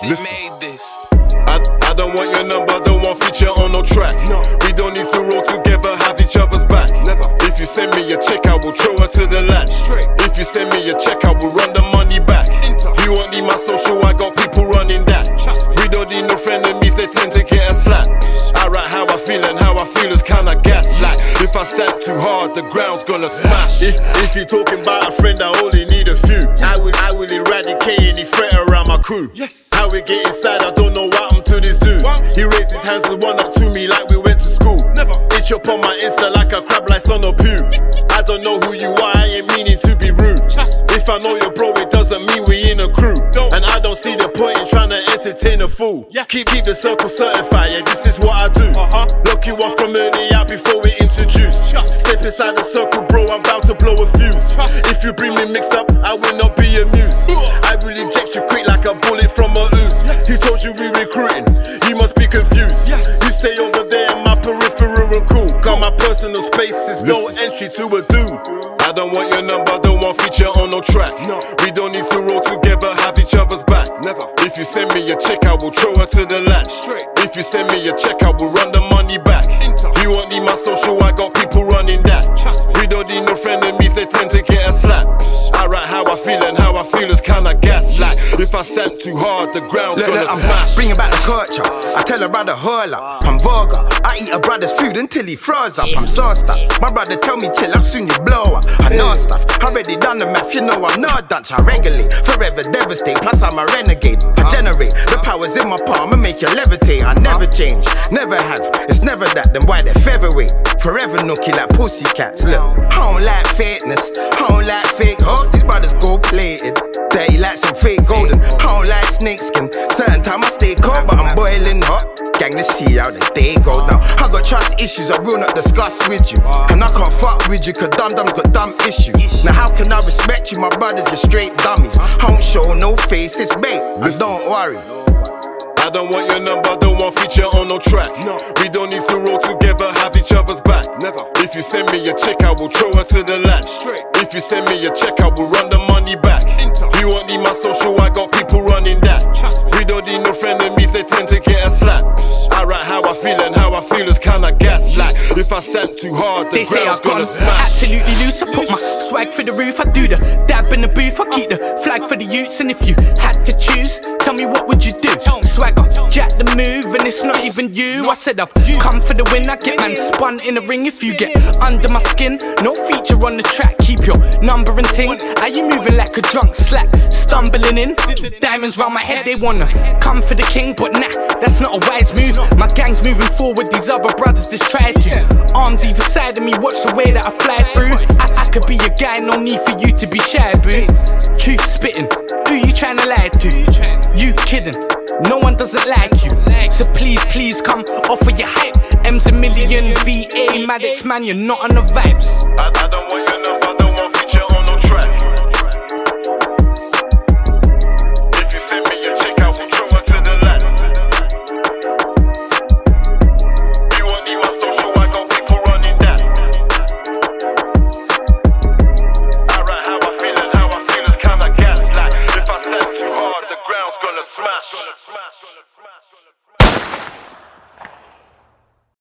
Listen. Made this. I don't want your number, don't want feature on no track. No. We don't need to roll together, have each other's back. Never. If you send me a check, I will throw her to the lad. Straight. If you send me a check, I will run the money back. You won't need my social, I got people running that. We don't need no frenemies, they tend to get a slap. I write how I feel and how I feel is kinda gaslight. If I step too hard, the ground's gonna smash. If you're talking about a friend, I only need a few. I will eradicate any threat around my crew. Yes. How we get inside, I don't know what I'm to this dude. He raised his hands and one up to me like we went to school. Never. Itch up on my Insta like a crab lights on a pew. I don't know who you are, I ain't meaning to be rude. If I know your bro, it doesn't mean we in a crew. And I don't see the point in trying to entertain a fool. Keep the circle certified, yeah, this is what I do. Lock you off from early out before we introduce. Step inside the circle, bro, I'm about to blow a fuse. If you bring me mixed up, I will not be amused. I will inject you quick like a bullet from a ooze. He told you we recruiting, you must be confused. You stay over there in my peripheral and cool. Got my personal space, there's no entry to a dude. I don't want your number, don't want feature on no track. We don't need to roll together, have each other's back. Never. If you send me a check, I will throw her to the lad. Straight. If you send me a check, I will run the money back. You won't need my social, I got people running that. We don't need no frenemies, they tend to get a slap. I write how I feel and how I feel is kinda gaslight. If I stand too hard, the ground's gonna smash. Bringing back the culture, I tell a brother hurl up. I'm vulgar, I eat a brother's food until he froze up. I'm sauced up, my brother tell me chill up, soon you blow up. I know stuff, already done the math, you know I'm not Dutch. I regulate, forever devastate, plus I'm a renegade. I generate, the power's in my palm and make you levitate. I never change, never have, it's never that, then why they're featherweight? Forever nookie like pussycats, look. I don't like fakeness, I don't like fake hoes, these brothers gold plated. Dirty like some fake golden, I don't like snakeskin. Certain time I stay cold, but I'm boiling hot. Gang, let's see how the day goes now. I got trust issues I will not discuss with you. And I can't fuck with you, cause dum-dums got dumb issues. Now how can I respect you, my brothers are straight dummies. I don't show no face, it's bait, and don't worry. I don't want your number, don't want feature on no track. We don't need to roll together, have each other's back. Never. If you send me a check, I will throw her to the lad. Straight. If you send me a check, I will run the money back. You won't need my social, I got people running that. We don't need no frenemies, they tend to get a slap. I write how I feel and how I feel is kinda gaslight. If I stand too hard, the ground's gonna smash. Absolutely loose, I put my swag for the roof. I do the dab in the booth, I keep the flag for the youths. And if you had to choose, tell me what would you do? Swagger, jack the move, and it's not even you. I said I've come for the win, I get man spun in the ring. If you get under my skin, no feature on the track. Keep your number and ting. Are you moving like a drunk slack? Stumbling in, diamonds round my head, they wanna come for the king. But nah, that's not a wise move. My gang's moving forward, these other brothers just tried to. Arms either side of me, watch the way that I fly through. I could be a guy, no need for you to be shy, boo. Truth spitting, who you tryna lie to? You kidding, no one doesn't like you. So please come offer your hype. M's a million, VA, Maddox, man, you're not on the vibes. I don't want your number.